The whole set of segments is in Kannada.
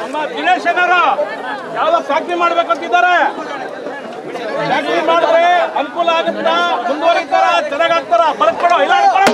ದಿನೇಶನರು ಯಾವ ಫ್ಯಾಕ್ಟ್ರಿ ಮಾಡ್ಬೇಕಂತಿದ್ದಾರೆ. ಫ್ಯಾಕ್ಟ್ರಿ ಮಾಡಿದ್ರೆ ಅನುಕೂಲ ಆಗುತ್ತಾ, ಮುಂದುವರಿತಾರ, ಚೆನ್ನಾಗಾಗ್ತಾರ, ಬರ್ಕೊಡೋ ಇಲ್ಲ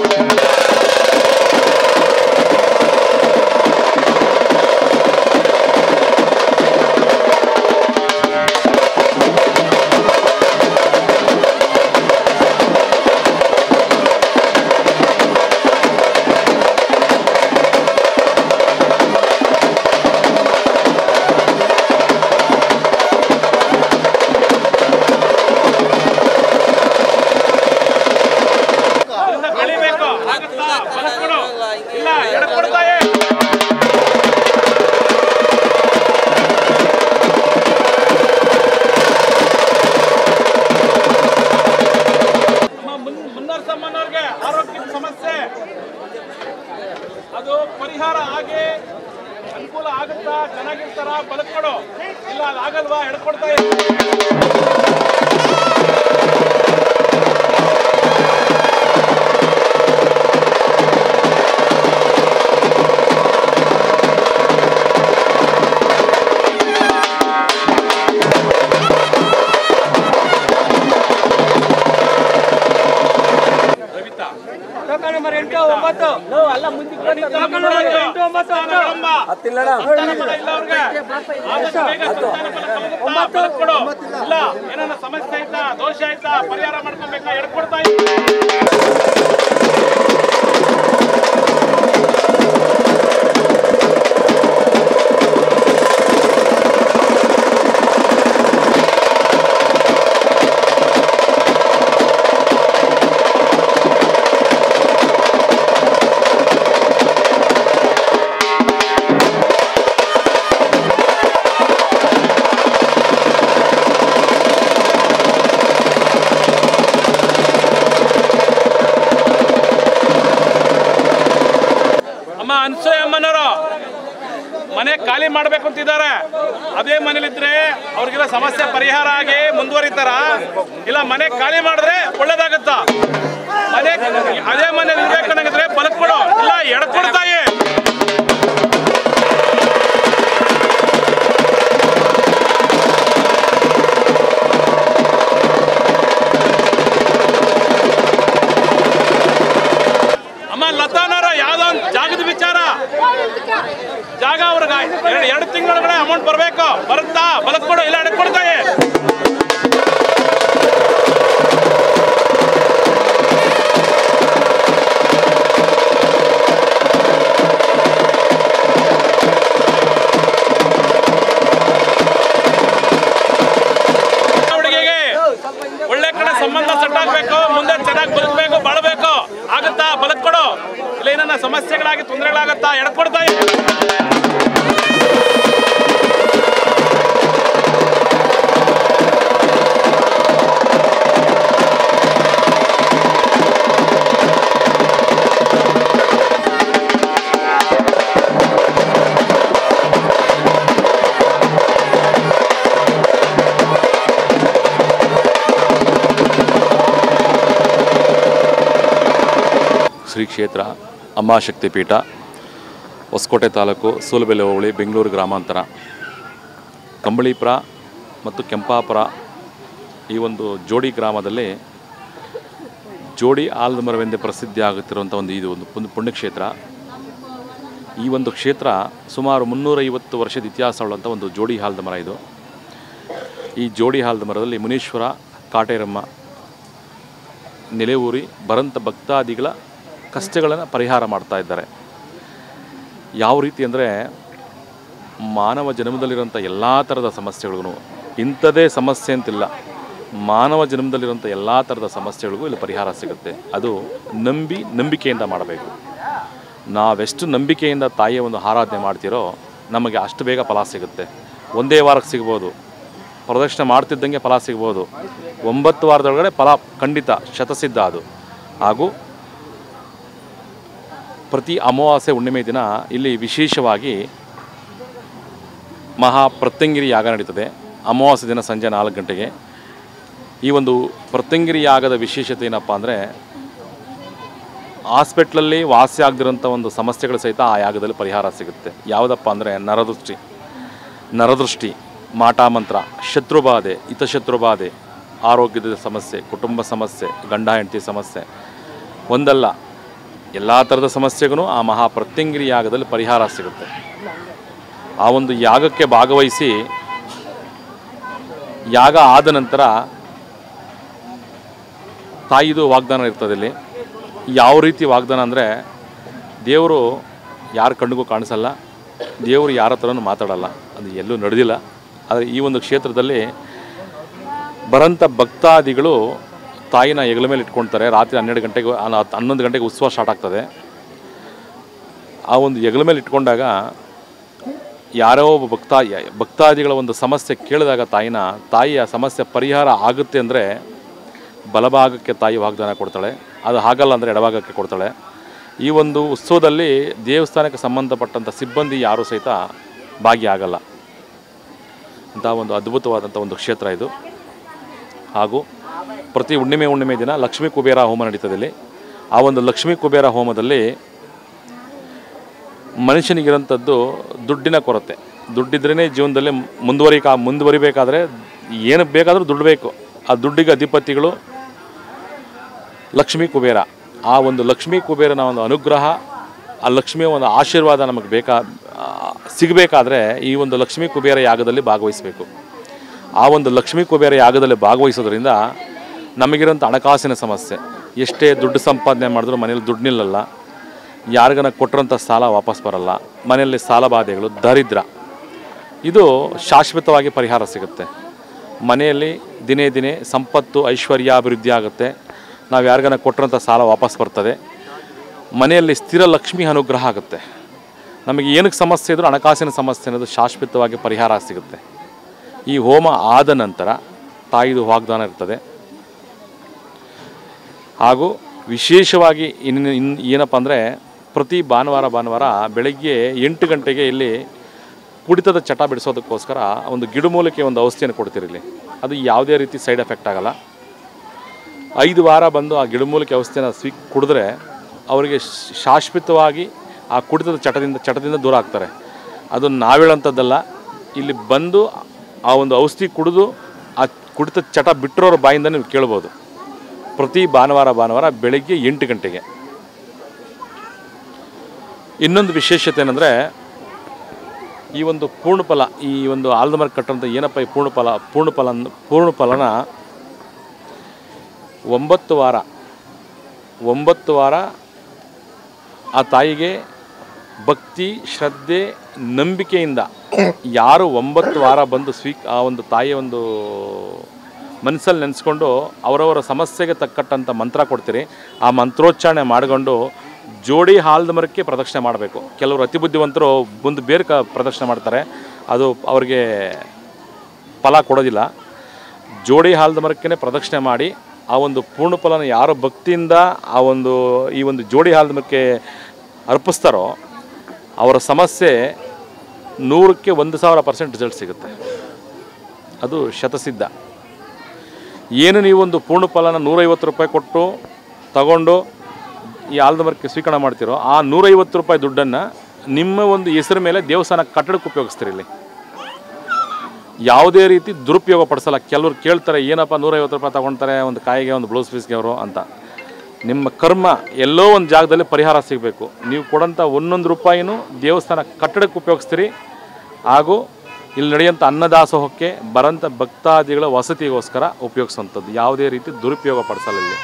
ಆರೋಗ್ಯದ ಸಮಸ್ಯೆ ಅದು ಪರಿಹಾರ ಆಗಿ ಅನುಕೂಲ ಆಗುತ್ತಾ, ಚೆನ್ನಾಗಿರ್ತಾರ, ಬದುಕೊಡು ಇಲ್ಲ ಅದಾಗಲ್ವಾ ಎಡ್ಕೊಡ್ತಾ ಏನಾರ ಸಮಸ್ಯೆ ಆಯ್ತಾ, ದೋಷ ಆಯ್ತಾ, ಪರಿಹಾರ ಮಾಡ್ಕೊಬೇಕಾ, ಎಡ್ಕೊಡ್ತಾ ಅಮ್ಮನವರು ಮನೆ ಖಾಲಿ ಮಾಡ್ಬೇಕು ಅಂತಿದ್ದಾರೆ. ಅದೇ ಮನೇಲಿದ್ರೆ ಅವ್ರಿಗೆಲ್ಲ ಸಮಸ್ಯೆ ಪರಿಹಾರ ಆಗಿ ಮುಂದುವರಿತಾರ, ಇಲ್ಲ ಮನೆ ಖಾಲಿ ಮಾಡಿದ್ರೆ ಒಳ್ಳೇದಾಗತ್ತ. ಅದೇ ಮನೇಲಿ ಇರ್ಬೇಕಂದ್ರೆ ಬದುಕೊಡು ಇಲ್ಲ ಎಡ್ಕೊಡ್ತಾಯಿ. ಲತಾನವರ ಯಾವ್ದೋ ಒಂದು ಜಾಗದ ವಿಚಾರ, ಜಾಗ ಅವ್ರಿಗೆ 2 ತಿಂಗಳೊಳಗಡೆ ಅಮೌಂಟ್ ಬರಬೇಕು, ಬರುತ್ತಾ ಬದುಕೊಡು ಇಲ್ಲ ಎಡ್ಕೊಡ್ತಾಯಿ. ಹುಡುಗಿಗೆ ಒಳ್ಳೆ ಕಡೆ ಸಂಬಂಧ ಸೆಟ್ ಆಗ್ಬೇಕು, ಮುಂದೆ ಚೆನ್ನಾಗಿ ಬದುಕಬೇಕು, ಬಾಳಬೇಕು, ಆಗುತ್ತಾ ಬದುಕೊಡು ಇಲ್ಲ ಏನ ಸಮಸ್ಯೆಗಳಾಗಿ ತೊಂದರೆಗಳಾಗತ್ತಾ ಎಡ್ಕೊಡ್ತಾ. ಶ್ರೀ ಕ್ಷೇತ್ರ ಅಮ್ಮ ಶಕ್ತಿಪೀಠ, ಹೊಸಕೋಟೆ ತಾಲೂಕು, ಸೂಲಬೆಲೆ ಹೋಬಳಿ, ಬೆಂಗಳೂರು ಗ್ರಾಮಾಂತರ. ಕಂಬಳಿಪುರ ಮತ್ತು ಕೆಂಪಾಪುರ ಈ ಒಂದು ಜೋಡಿ ಗ್ರಾಮದಲ್ಲಿ ಜೋಡಿ ಆಲದ ಮರವೆಂದೇ ಪ್ರಸಿದ್ಧಿ ಆಗುತ್ತಿರುವಂಥ ಇದು ಒಂದು ಪುಣ್ಯಕ್ಷೇತ್ರ. ಈ ಒಂದು ಕ್ಷೇತ್ರ ಸುಮಾರು 350 ವರ್ಷದ ಇತಿಹಾಸವುಳ್ಳಂಥ ಒಂದು ಜೋಡಿ ಆಲದ ಮರ ಇದು. ಈ ಜೋಡಿ ಆಲದ ಮರದಲ್ಲಿ ಮುನೀಶ್ವರ, ಕಾಟೇರಮ್ಮ ನೆಲೆಯೂರಿ ಬರಂಥ ಭಕ್ತಾದಿಗಳ ಕಷ್ಟಗಳನ್ನು ಪರಿಹಾರ ಮಾಡ್ತಾ ಇದ್ದಾರೆ. ಯಾವ ರೀತಿ ಅಂದರೆ ಮಾನವ ಜನ್ಮದಲ್ಲಿರೋಂಥ ಎಲ್ಲ ಥರದ ಸಮಸ್ಯೆಗಳಿಗೂ ಇಂಥದೇ ಸಮಸ್ಯೆ ಅಂತಿಲ್ಲ, ಮಾನವ ಜನ್ಮದಲ್ಲಿರೋಂಥ ಎಲ್ಲ ಥರದ ಸಮಸ್ಯೆಗಳಿಗೂ ಇಲ್ಲಿ ಪರಿಹಾರ ಸಿಗುತ್ತೆ. ಅದು ನಂಬಿಕೆಯಿಂದ ಮಾಡಬೇಕು. ನಾವೆಷ್ಟು ನಂಬಿಕೆಯಿಂದ ತಾಯಿಯ ಒಂದು ಆರಾಧನೆ ಮಾಡ್ತೀರೋ ನಮಗೆ ಅಷ್ಟು ಬೇಗ ಫಲ ಸಿಗುತ್ತೆ. ಒಂದೇ ವಾರಕ್ಕೆ ಸಿಗ್ಬೋದು, ಪ್ರದಕ್ಷಿಣೆ ಮಾಡ್ತಿದ್ದಂಗೆ ಫಲ ಸಿಗ್ಬೋದು. 9 ವಾರದೊಳಗಡೆ ಫಲ ಖಂಡಿತ ಶತಸಿದ್ಧ ಅದು. ಹಾಗೂ ಪ್ರತಿ ಅಮಾವಾಸ್ಯೆ ಹುಣ್ಣಿಮೆ ದಿನ ಇಲ್ಲಿ ವಿಶೇಷವಾಗಿ ಮಹಾಪ್ರತ್ಯಂಗಿರಿ ಯಾಗ ನಡೀತದೆ. ಅಮಾವಾಸ್ಯೆ ದಿನ ಸಂಜೆ 4 ಗಂಟೆಗೆ. ಈ ಒಂದು ಪ್ರತ್ಯಂಗಿರಿ ಯಾಗದ ವಿಶೇಷತೆ ಏನಪ್ಪ ಅಂದರೆ ಹಾಸ್ಪಿಟ್ಲಲ್ಲಿ ವಾಸಿ ಆಗದಿರೋಂಥ ಒಂದು ಸಮಸ್ಯೆಗಳು ಸಹಿತ ಆ ಯಾಗದಲ್ಲಿ ಪರಿಹಾರ ಸಿಗುತ್ತೆ. ಯಾವುದಪ್ಪ ಅಂದರೆ ನರದೃಷ್ಟಿ. ನರದೃಷ್ಟಿ, ಮಾಟಮಂತ್ರ, ಶತ್ರುಬಾಧೆ, ಹಿತಶತ್ರುಬಾಧೆ, ಆರೋಗ್ಯದ ಸಮಸ್ಯೆ, ಕುಟುಂಬ ಸಮಸ್ಯೆ, ಗಂಡ ಹೆಂಡತಿ ಸಮಸ್ಯೆ ಒಂದಲ್ಲ ಎಲ್ಲ ಥರದ ಸಮಸ್ಯೆಗೂ ಆ ಮಹಾಪ್ರತ್ಯಂಗಿರಿ ಯಾಗದಲ್ಲಿ ಪರಿಹಾರ ಸಿಗುತ್ತೆ. ಆ ಒಂದು ಯಾಗಕ್ಕೆ ಭಾಗವಹಿಸಿ ಯಾಗ ಆದ ನಂತರ ತಾಯಿದು ವಾಗ್ದಾನ ಇರ್ತದೆ. ಇಲ್ಲಿ ಯಾವ ರೀತಿ ವಾಗ್ದಾನ ಅಂದರೆ, ದೇವರು ಯಾರ ಕಣ್ಣಿಗೂ ಕಾಣಿಸಲ್ಲ, ದೇವರು ಯಾರ ಹತ್ರನೂ ಮಾತಾಡಲ್ಲ, ಅದು ಎಲ್ಲೂ ನಡೆದಿಲ್ಲ. ಆದರೆ ಈ ಒಂದು ಕ್ಷೇತ್ರದಲ್ಲಿ ಬರೋಂಥ ಭಕ್ತಾದಿಗಳು ತಾಯಿನ ಹೆಗಲ ಮೇಲೆ ಇಟ್ಕೊಳ್ತಾರೆ. ರಾತ್ರಿ 11 ಗಂಟೆಗೆ ಉತ್ಸವ ಸ್ಟಾರ್ಟ್ ಆಗ್ತದೆ. ಆ ಒಂದು ಹೆಗಲ ಮೇಲೆ ಇಟ್ಕೊಂಡಾಗ ಯಾರೋ ಒಬ್ಬ ಭಕ್ತಾದಿಗಳ ಒಂದು ಸಮಸ್ಯೆ ಕೇಳಿದಾಗ ತಾಯಿಯ ಸಮಸ್ಯೆ ಪರಿಹಾರ ಆಗುತ್ತೆ ಅಂದರೆ ಬಲಭಾಗಕ್ಕೆ ತಾಯಿ ವಾಗ್ದಾನ ಕೊಡ್ತಾಳೆ, ಅದು ಆಗಲ್ಲ ಅಂದರೆ ಎಡಭಾಗಕ್ಕೆ ಕೊಡ್ತಾಳೆ. ಈ ಒಂದು ಉತ್ಸವದಲ್ಲಿ ದೇವಸ್ಥಾನಕ್ಕೆ ಸಂಬಂಧಪಟ್ಟಂಥ ಸಿಬ್ಬಂದಿ ಯಾರೂ ಸಹಿತ ಭಾಗಿಯಾಗಲ್ಲ. ಅಂಥ ಒಂದು ಅದ್ಭುತವಾದಂಥ ಒಂದು ಕ್ಷೇತ್ರ ಇದು. ಹಾಗೂ ಪ್ರತಿ ಹುಣ್ಣಿಮೆ ದಿನ ಲಕ್ಷ್ಮೀ ಕುಬೇರ ಹೋಮ ನಡೀತದೆ ಇಲ್ಲಿ. ಆ ಒಂದು ಲಕ್ಷ್ಮೀ ಕುಬೇರ ಹೋಮದಲ್ಲಿ ಮನುಷ್ಯನಿಗಿರೋಂಥದ್ದು ದುಡ್ಡಿನ ಕೊರತೆ. ದುಡ್ಡಿದ್ರೇ ಜೀವನದಲ್ಲಿ ಮುಂದುವರಿಬೇಕಾದ್ರೆ ಏನಕ್ಕೆ ಬೇಕಾದರೂ ದುಡ್ಡು ಬೇಕು. ಆ ದುಡ್ಡಿಗೆ ಅಧಿಪತಿಗಳು ಲಕ್ಷ್ಮೀ ಕುಬೇರ. ಆ ಒಂದು ಲಕ್ಷ್ಮೀ ಕುಬೇರನ ಒಂದು ಅನುಗ್ರಹ, ಆ ಲಕ್ಷ್ಮಿಯ ಒಂದು ಆಶೀರ್ವಾದ ನಮಗೆ ಸಿಗಬೇಕಾದ್ರೆ ಈ ಒಂದು ಲಕ್ಷ್ಮೀ ಕುಬೇರ ಯಾಗದಲ್ಲಿ ಭಾಗವಹಿಸಬೇಕು. ಆ ಒಂದು ಲಕ್ಷ್ಮೀ ಕುಬೇರ ಯಾಗದಲ್ಲಿ ಭಾಗವಹಿಸೋದ್ರಿಂದ ನಮಗಿರೋಂಥ ಹಣಕಾಸಿನ ಸಮಸ್ಯೆ, ಎಷ್ಟೇ ದುಡ್ಡು ಸಂಪಾದನೆ ಮಾಡಿದ್ರೂ ಮನೇಲಿ ದುಡ್ಡು ನಿಲ್ಲಲ್ಲ, ಯಾರಿಗನ ಕೊಟ್ಟಿರೋಂಥ ಸಾಲ ವಾಪಸ್ ಬರಲ್ಲ, ಮನೆಯಲ್ಲಿ ಸಾಲಬಾಧೆಗಳು, ದರಿದ್ರ, ಇದು ಶಾಶ್ವತವಾಗಿ ಪರಿಹಾರ ಸಿಗುತ್ತೆ. ಮನೆಯಲ್ಲಿ ದಿನೇ ದಿನೇ ಸಂಪತ್ತು ಐಶ್ವರ್ಯ ಅಭಿವೃದ್ಧಿ ಆಗುತ್ತೆ. ನಾವು ಯಾರಿಗನ ಕೊಟ್ಟಿರೋಂಥ ಸಾಲ ವಾಪಸ್ ಬರ್ತದೆ. ಮನೆಯಲ್ಲಿ ಸ್ಥಿರ ಲಕ್ಷ್ಮಿ ಅನುಗ್ರಹ ಆಗುತ್ತೆ. ನಮಗೆ ಏನಕ್ಕೆ ಸಮಸ್ಯೆ ಇದ್ರೂ ಹಣಕಾಸಿನ ಸಮಸ್ಯೆ ಅನ್ನೋದು ಶಾಶ್ವತವಾಗಿ ಪರಿಹಾರ ಸಿಗುತ್ತೆ. ಈ ಹೋಮ ಆದ ನಂತರ ತಾಯಿದು ವಾಗ್ದಾನ ಇರ್ತದೆ. ಹಾಗೂ ವಿಶೇಷವಾಗಿ ಏನಪ್ಪ ಅಂದರೆ, ಪ್ರತಿ ಭಾನುವಾರ ಬೆಳಗ್ಗೆ 8 ಗಂಟೆಗೆ ಇಲ್ಲಿ ಕುಡಿತದ ಚಟ ಬಿಡಿಸೋದಕ್ಕೋಸ್ಕರ ಒಂದು ಗಿಡಮೂಲಿಕೆ ಒಂದು ಔಷಧಿಯನ್ನು ಕೊಡ್ತೀರಿ ಇಲ್ಲಿ. ಅದು ಯಾವುದೇ ರೀತಿ ಸೈಡ್ ಎಫೆಕ್ಟ್ ಆಗಲ್ಲ. 5 ವಾರ ಬಂದು ಆ ಗಿಡಮೂಲಿಕೆ ಔಷಧಿಯನ್ನು ಕುಡಿದ್ರೆ ಅವರಿಗೆ ಶಾಶ್ವತವಾಗಿ ಆ ಕುಡಿತದ ಚಟದಿಂದ ದೂರ ಆಗ್ತಾರೆ. ಅದು ನಾವೇಳಂಥದ್ದಲ್ಲ, ಇಲ್ಲಿ ಬಂದು ಆ ಒಂದು ಔಷಧಿ ಕುಡಿದು ಆ ಕುಡಿತದ ಚಟ ಬಿಟ್ಟಿರೋರ ಬಾಯಿಂದ ನೀವು ಕೇಳ್ಬೋದು. ಪ್ರತಿ ಭಾನುವಾರ ಬೆಳಗ್ಗೆ 8 ಗಂಟೆಗೆ. ಇನ್ನೊಂದು ವಿಶೇಷತೆ ಏನಂದರೆ, ಈ ಒಂದು ಪೂರ್ಣಫಲ, ಈ ಒಂದು ಆಲದ ಮರ ಕಟ್ಟಂಥ ಏನಪ್ಪ ಈ ಪೂರ್ಣಫಲನ 9 ವಾರ ಆ ತಾಯಿಗೆ ಭಕ್ತಿ, ಶ್ರದ್ಧೆ, ನಂಬಿಕೆಯಿಂದ ಯಾರು 9 ವಾರ ಬಂದು ಆ ಒಂದು ತಾಯಿಯ ಒಂದು ಮನಸ್ಸಲ್ಲಿ ನೆನೆಸ್ಕೊಂಡು ಅವರವರ ಸಮಸ್ಯೆಗೆ ತಕ್ಕಟ್ಟಂಥ ಮಂತ್ರ ಕೊಡ್ತೀರಿ. ಆ ಮಂತ್ರೋಚ್ಚಾರಣೆ ಮಾಡಿಕೊಂಡು ಜೋಡಿ ಆಲದ ಮರಕ್ಕೆ ಪ್ರದಕ್ಷಿಣೆ ಮಾಡಬೇಕು. ಕೆಲವರು ಅತಿ ಬುದ್ಧಿವಂತರು ಮುಂದೆ ಬೇರೆ ಪ್ರದಕ್ಷಿಣೆ ಮಾಡ್ತಾರೆ, ಅದು ಅವ್ರಿಗೆ ಫಲ ಕೊಡೋದಿಲ್ಲ. ಜೋಡಿ ಆಲದ ಮರಕ್ಕೆ ಪ್ರದಕ್ಷಿಣೆ ಮಾಡಿ ಆ ಒಂದು ಪೂರ್ಣಫಲನ ಯಾರು ಭಕ್ತಿಯಿಂದ ಈ ಒಂದು ಜೋಡಿ ಆಲದ ಮರಕ್ಕೆ ಅರ್ಪಿಸ್ತಾರೋ ಅವರ ಸಮಸ್ಯೆ 100ಕ್ಕೆ 1000% ರಿಸಲ್ಟ್ ಸಿಗುತ್ತೆ. ಅದು ಶತಸಿದ್ಧ. ಏನು ನೀವೊಂದು ಪೂರ್ಣಫಲನ 150 ರೂಪಾಯಿ ಕೊಟ್ಟು ತಗೊಂಡು ಈ ಆಲದ ಮರಕ್ಕೆ ಸ್ವೀಕರಣೆ ಮಾಡ್ತಿರೋ, ಆ 150 ರೂಪಾಯಿ ದುಡ್ಡನ್ನು ನಿಮ್ಮ ಒಂದು ಹೆಸರು ಮೇಲೆ ದೇವಸ್ಥಾನ ಕಟ್ಟಡಕ್ಕೆ ಉಪಯೋಗಿಸ್ತೀರಿ. ಇಲ್ಲಿ ಯಾವುದೇ ರೀತಿ ದುರುಪಯೋಗ ಪಡಿಸಲ್ಲ. ಕೆಲವ್ರು ಕೇಳ್ತಾರೆ, ಏನಪ್ಪ 150 ರೂಪಾಯಿ ತಗೊಳ್ತಾರೆ ಒಂದು ಕಾಯಿಗೆ, ಒಂದು ಬ್ಲೌಸ್ ಪೀಸ್ಗೆ ಅವರು ಅಂತ. ನಿಮ್ಮ ಕರ್ಮ ಎಲ್ಲೋ ಒಂದು ಜಾಗದಲ್ಲಿ ಪರಿಹಾರ ಸಿಗಬೇಕು. ನೀವು ಕೊಡೋಂಥ 1 ರೂಪಾಯಿನೂ ದೇವಸ್ಥಾನ ಕಟ್ಟಡಕ್ಕೆ ಉಪಯೋಗಿಸ್ತೀರಿ. ಹಾಗೂ ಇಲ್ಲಿ ನಡೆಯೋಂಥ ಅನ್ನದಾಸೋಹಕ್ಕೆ ಬರೋಂಥ ಭಕ್ತಾದಿಗಳ ವಸತಿಗೋಸ್ಕರ ಉಪಯೋಗಿಸುವಂಥದ್ದು. ಯಾವುದೇ ರೀತಿ ದುರುಪಯೋಗ ಪಡಿಸಲ್ಲ. ಇಲ್ಲಿ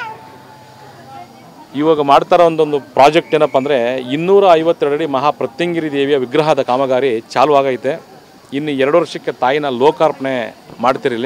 ಇವಾಗ ಮಾಡ್ತಾರೋ ಒಂದೊಂದು ಪ್ರಾಜೆಕ್ಟ್ ಏನಪ್ಪ ಅಂದರೆ, 252 ಅಡಿ ಮಹಾಪ್ರತ್ಯಂಗಿರಿ ದೇವಿಯ ವಿಗ್ರಹದ ಕಾಮಗಾರಿ ಚಾಲು ಆಗೈತೆ. ಇನ್ನು 2 ವರ್ಷಕ್ಕೆ ತಾಯಿನ ಲೋಕಾರ್ಪಣೆ ಮಾಡ್ತಿರಲಿ.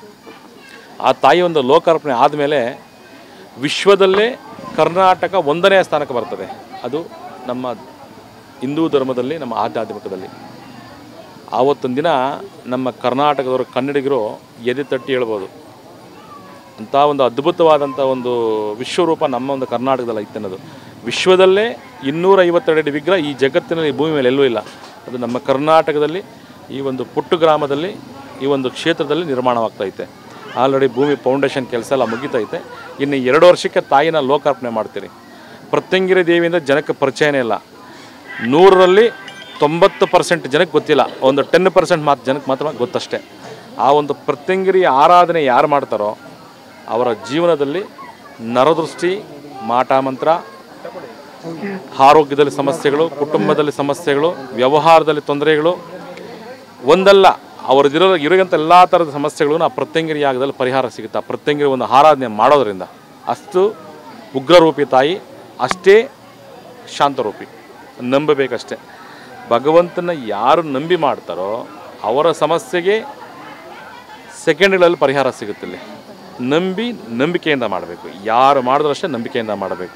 ಆ ತಾಯಿ ಒಂದು ಲೋಕಾರ್ಪಣೆ ಆದಮೇಲೆ ವಿಶ್ವದಲ್ಲೇ ಕರ್ನಾಟಕ 1ನೇ ಸ್ಥಾನಕ್ಕೆ ಬರ್ತದೆ. ಅದು ನಮ್ಮ ಹಿಂದೂ ಧರ್ಮದಲ್ಲಿ, ನಮ್ಮ ಆಧ್ಯಾತ್ಮಿಕದಲ್ಲಿ. ಆವತ್ತೊಂದು ದಿನ ನಮ್ಮ ಕರ್ನಾಟಕದವರು, ಕನ್ನಡಿಗರು ಎದೆ ತಟ್ಟಿ ಹೇಳ್ಬೋದು, ಅಂಥ ಒಂದು ಅದ್ಭುತವಾದಂಥ ಒಂದು ವಿಶ್ವರೂಪ ನಮ್ಮ ಒಂದು ಕರ್ನಾಟಕದಲ್ಲಿ ಐತೆ ಅನ್ನೋದು. ವಿಶ್ವದಲ್ಲೇ 252 ಅಡಿ ವಿಗ್ರಹ ಈ ಜಗತ್ತಿನಲ್ಲಿ, ಭೂಮಿ ಮೇಲೆ ಎಲ್ಲೂ ಇಲ್ಲ. ಅದು ನಮ್ಮ ಕರ್ನಾಟಕದಲ್ಲಿ ಈ ಒಂದು ಪುಟ್ಟ ಗ್ರಾಮದಲ್ಲಿ, ಈ ಒಂದು ಕ್ಷೇತ್ರದಲ್ಲಿ ನಿರ್ಮಾಣವಾಗ್ತೈತೆ. ಆಲ್ರೆಡಿ ಭೂಮಿ ಫೌಂಡೇಶನ್ ಕೆಲಸ ಎಲ್ಲ ಮುಗಿತೈತೆ. ಇನ್ನು 2 ವರ್ಷಕ್ಕೆ ತಾಯಿನ ಲೋಕಾರ್ಪಣೆ ಮಾಡ್ತೀರಿ. ಪ್ರತ್ಯಂಗಿರಿ ದೇವಿಯಿಂದ ಜನಕ್ಕೆ ಪರಿಚಯನೇ ಇಲ್ಲ. 100ರಲ್ಲಿ 90% ಜನಕ್ಕೆ ಗೊತ್ತಿಲ್ಲ, ಒಂದು 10% ಮಾತ್ರ ಜನಕ್ಕೆ ಮಾತ್ರ ಗೊತ್ತಷ್ಟೇ. ಆ ಒಂದು ಪ್ರತ್ಯಂಗಿರಿ ಆರಾಧನೆ ಯಾರು ಮಾಡ್ತಾರೋ ಅವರ ಜೀವನದಲ್ಲಿ ನರದೃಷ್ಟಿ, ಮಾಟ ಮಂತ್ರ, ಆರೋಗ್ಯದಲ್ಲಿ ಸಮಸ್ಯೆಗಳು, ಕುಟುಂಬದಲ್ಲಿ ಸಮಸ್ಯೆಗಳು, ವ್ಯವಹಾರದಲ್ಲಿ ತೊಂದರೆಗಳು ಒಂದಲ್ಲ ಇರೋಂಥ ಎಲ್ಲ ಥರದ ಸಮಸ್ಯೆಗಳು ಆ ಪ್ರತ್ಯಂಗಿರಿ ಯಾಗದಲ್ಲಿ ಪರಿಹಾರ ಸಿಗುತ್ತೆ. ಆ ಪ್ರತ್ಯಂಗಿರಿ ಒಂದು ಆರಾಧನೆ ಮಾಡೋದರಿಂದ ಅಷ್ಟು ಉಗ್ರರೂಪಿ ತಾಯಿ, ಅಷ್ಟೇ ಶಾಂತರೂಪಿ. ನಂಬಬೇಕಷ್ಟೆ. ಭಗವಂತನ ಯಾರು ನಂಬಿ ಮಾಡ್ತಾರೋ ಅವರ ಸಮಸ್ಯೆಗೆ ಸೆಕೆಂಡ್ಗಳಲ್ಲಿ ಪರಿಹಾರ ಸಿಗುತ್ತಿಲ್ಲ. ನಂಬಿಕೆಯಿಂದ ಮಾಡಬೇಕು. ಯಾರು ಮಾಡಿದ್ರೂ ಅಷ್ಟೇ ನಂಬಿಕೆಯಿಂದ ಮಾಡಬೇಕು.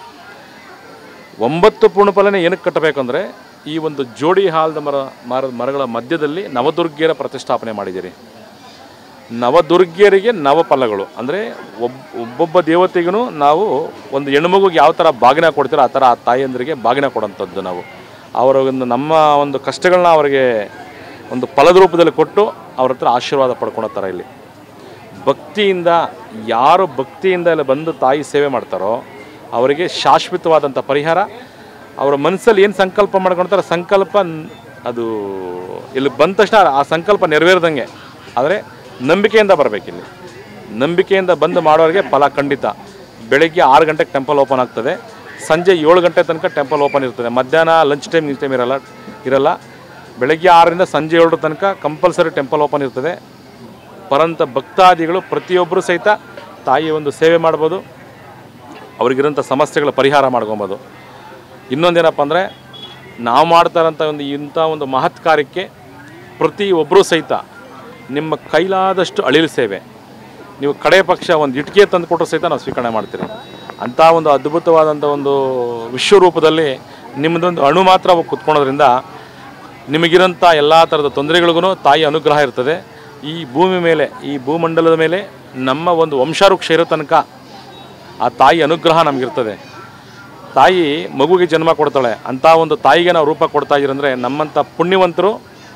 9 ಪೂರ್ಣಫಲನೆ ಏನಕ್ಕೆ ಕಟ್ಟಬೇಕು ಅಂದರೆ, ಈ ಒಂದು ಜೋಡಿ ಹಾಲದ ಮರಗಳ ಮಧ್ಯದಲ್ಲಿ ನವದುರ್ಗಿಯರ ಪ್ರತಿಷ್ಠಾಪನೆ ಮಾಡಿದ್ದೀರಿ. ನವದುರ್ಗಿಯರಿಗೆ ನವಫಲಗಳು ಅಂದರೆ ಒಬ್ಬೊಬ್ಬ ದೇವತೆಗೂ ನಾವು ಒಂದು ಹೆಣ್ಮಗುಗೆ ಯಾವ ಥರ ಬಾಗಿನ ಕೊಡ್ತೀರೋ ಆ ಥರ ಆ ತಾಯಿಯಂದರಿಗೆ ಬಾಗಿನ ಕೊಡೋಂಥದ್ದು. ನಾವು ಅವರ ಒಂದು ನಮ್ಮ ಒಂದು ಕಷ್ಟಗಳನ್ನ ಅವರಿಗೆ ಒಂದು ಫಲದ ರೂಪದಲ್ಲಿ ಕೊಟ್ಟು ಅವ್ರ ಹತ್ರ ಆಶೀರ್ವಾದ ಪಡ್ಕೊಳೋ ಥರ ಇಲ್ಲಿ ಭಕ್ತಿಯಿಂದ, ಯಾರು ಭಕ್ತಿಯಿಂದ ಇಲ್ಲಿ ಬಂದು ತಾಯಿ ಸೇವೆ ಮಾಡ್ತಾರೋ ಅವರಿಗೆ ಶಾಶ್ವತವಾದಂಥ ಪರಿಹಾರ. ಅವರ ಮನಸ್ಸಲ್ಲಿ ಏನು ಸಂಕಲ್ಪ ಮಾಡ್ಕೊಳ್ತಾರೆ ಸಂಕಲ್ಪ ಅದು ಇಲ್ಲಿ ಬಂದ ತಕ್ಷಣ ಆ ಸಂಕಲ್ಪ ನೆರವೇರ್ದಂಗೆ. ಆದರೆ ನಂಬಿಕೆಯಿಂದ ಬರಬೇಕಿಲ್ಲಿ. ನಂಬಿಕೆಯಿಂದ ಬಂದು ಮಾಡೋರಿಗೆ ಫಲ ಖಂಡಿತ. ಬೆಳಗ್ಗೆ 6 ಗಂಟೆಗೆ ಟೆಂಪಲ್ ಓಪನ್ ಆಗ್ತದೆ, ಸಂಜೆ 7 ಗಂಟೆ ತನಕ ಟೆಂಪಲ್ ಓಪನ್ ಇರ್ತದೆ. ಮಧ್ಯಾಹ್ನ ಲಂಚ್ ಟೈಮ್ ಇರಲ್ಲ. ಬೆಳಗ್ಗೆ 6ರಿಂದ ಸಂಜೆ 7 ತನಕ ಕಂಪಲ್ಸರಿ ಟೆಂಪಲ್ ಓಪನ್ ಇರ್ತದೆ. ಬರೋಂಥ ಭಕ್ತಾದಿಗಳು ಪ್ರತಿಯೊಬ್ಬರು ಸಹಿತ ತಾಯಿಯ ಒಂದು ಸೇವೆ ಮಾಡ್ಬೋದು, ಅವ್ರಿಗಿರೋಂಥ ಸಮಸ್ಯೆಗಳ ಪರಿಹಾರ ಮಾಡ್ಕೊಬೋದು. ಇನ್ನೊಂದೇನಪ್ಪ ಅಂದರೆ, ನಾವು ಮಾಡ್ತಾ ಇರೋಂಥ ಇಂಥ ಒಂದು ಮಹತ್ ಕಾರ್ಯಕ್ಕೆ ಪ್ರತಿಯೊಬ್ಬರೂ ಸಹಿತ ನಿಮ್ಮ ಕೈಲಾದಷ್ಟು ಅಳಿಲು ಸೇವೆ, ನೀವು ಕಡೆ ಪಕ್ಷ ಒಂದು ಇಟ್ಟಿಗೆ ತಂದು ಕೊಟ್ಟರು ಸಹಿತ ನಾವು ಸ್ವೀಕರಣೆ ಮಾಡ್ತೀರಿ. ಅಂಥ ಒಂದು ಅದ್ಭುತವಾದಂಥ ಒಂದು ವಿಶ್ವರೂಪದಲ್ಲಿ ನಿಮ್ಮದೊಂದು ಅಣು ಮಾತ್ರ ಕುತ್ಕೊಳೋದ್ರಿಂದ ನಿಮಗಿರೋಂಥ ಎಲ್ಲ ಥರದ ತೊಂದರೆಗಳಿಗೂ ತಾಯಿ ಅನುಗ್ರಹ ಇರ್ತದೆ. ಈ ಭೂಮಿ ಮೇಲೆ, ಈ ಭೂಮಂಡಲದ ಮೇಲೆ ನಮ್ಮ ಒಂದು ವಂಶವೃಕ್ಷ ಇರೋ ತನಕ ಆ ತಾಯಿ ಅನುಗ್ರಹ ನಮಗಿರ್ತದೆ. ತಾಯಿ ಮಗುಗೆ ಜನ್ಮ ಕೊಡ್ತಾಳೆ. ಅಂಥ ಒಂದು ತಾಯಿಗೆ ನಾವು ರೂಪ ಕೊಡ್ತಾ ಇದ್ದೀರಂದರೆ ನಮ್ಮಂಥ ಪುಣ್ಯವಂತರು,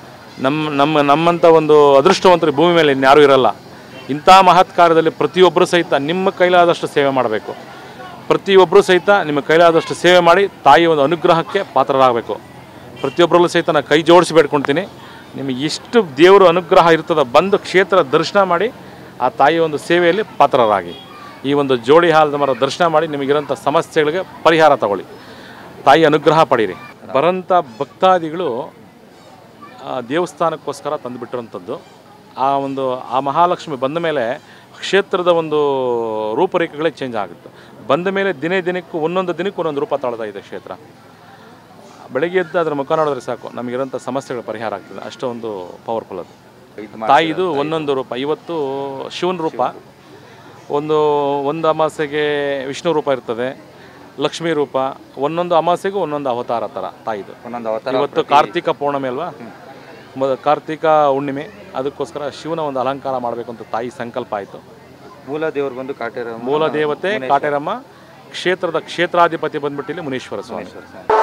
ನಮ್ಮಂಥ ಒಂದು ಅದೃಷ್ಟವಂತರು ಭೂಮಿ ಮೇಲೆ ಇನ್ಯಾರೂ ಇರಲ್ಲ. ಇಂಥ ಮಹತ್ ಕಾರ್ಯದಲ್ಲಿ ಪ್ರತಿಯೊಬ್ಬರು ಸಹಿತ ನಿಮ್ಮ ಕೈಲಾದಷ್ಟು ಸೇವೆ ಮಾಡಬೇಕು. ಪ್ರತಿಯೊಬ್ಬರು ಸಹಿತ ನಿಮ್ಮ ಕೈಲಾದಷ್ಟು ಸೇವೆ ಮಾಡಿ ತಾಯಿಯ ಒಂದು ಅನುಗ್ರಹಕ್ಕೆ ಪಾತ್ರರಾಗಬೇಕು. ಪ್ರತಿಯೊಬ್ಬರಲ್ಲೂ ಸಹಿತ ನಾನು ಕೈ ಜೋಡಿಸಿ ಬೇಡ್ಕೊಳ್ತೀನಿ. ನಿಮಗೆ ಎಷ್ಟು ದೇವರು ಅನುಗ್ರಹ ಇರ್ತದೆ ಬಂದು ಕ್ಷೇತ್ರ ದರ್ಶನ ಮಾಡಿ ಆ ತಾಯಿಯ ಒಂದು ಸೇವೆಯಲ್ಲಿ ಪಾತ್ರರಾಗಿ. ಈ ಒಂದು ಜೋಡಿ ಹಾಲದ ಮರ ದರ್ಶನ ಮಾಡಿ ನಿಮಗಿರೋಂಥ ಸಮಸ್ಯೆಗಳಿಗೆ ಪರಿಹಾರ ತಗೊಳ್ಳಿ, ತಾಯಿ ಅನುಗ್ರಹ ಪಡೀರಿ. ಬರೋಂಥ ಭಕ್ತಾದಿಗಳು ದೇವಸ್ಥಾನಕ್ಕೋಸ್ಕರ ತಂದುಬಿಟ್ಟಿರೋಂಥದ್ದು. ಆ ಮಹಾಲಕ್ಷ್ಮಿ ಬಂದ ಮೇಲೆ ಕ್ಷೇತ್ರದ ಒಂದು ರೂಪರೇಖೆಗಳೇ ಚೇಂಜ್ ಆಗುತ್ತೆ. ಬಂದ ಮೇಲೆ ದಿನಕ್ಕೂ ಒಂದೊಂದು ರೂಪ ತಾಳ್ತಾ ಇದೆ ಕ್ಷೇತ್ರ. ಬೆಳಗ್ಗೆ ಎದ್ದು ಅದರ ಮುಖ ನೋಡಿದ್ರೆ ಸಾಕು, ನಮಗಿರೋಂಥ ಸಮಸ್ಯೆಗಳ ಪರಿಹಾರ ಆಗ್ತದೆ. ಅಷ್ಟೊಂದು ಪವರ್ಫುಲ್ ಅದು. ತಾಯಿದು ಒಂದೊಂದು ರೂಪ. ಇವತ್ತು ಶಿವನ ರೂಪ, ಒಂದು ಅಮಾಸೆಗೆ ವಿಷ್ಣು ರೂಪ ಇರ್ತದೆ, ಲಕ್ಷ್ಮೀ ರೂಪ, ಒಂದೊಂದು ಅಮಾಸೆಗೂ ಒಂದೊಂದು ಅವತಾರ ಥರ ತಾಯಿದು. ಇವತ್ತು ಕಾರ್ತಿಕ ಪೌರ್ಣಮಿ ಅಲ್ವಾ, ಕಾರ್ತಿಕ ಹುಣ್ಣಿಮೆ, ಅದಕ್ಕೋಸ್ಕರ ಶಿವನ ಒಂದು ಅಲಂಕಾರ ಮಾಡಬೇಕು ಅಂತ ತಾಯಿ ಸಂಕಲ್ಪ ಆಯಿತು. ಮೂಲ ದೇವರು ಬಂದು ಕಾಟೇರಮ್ಮ, ಮೂಲ ದೇವತೆ ಕಾಟೇರಮ್ಮ, ಕ್ಷೇತ್ರದ ಕ್ಷೇತ್ರಾಧಿಪತಿ ಬಂದ್ಬಿಟ್ಟಿಲ್ಲಿ ಮುನೀಶ್ವರ ಸ್ವಾಮಿ.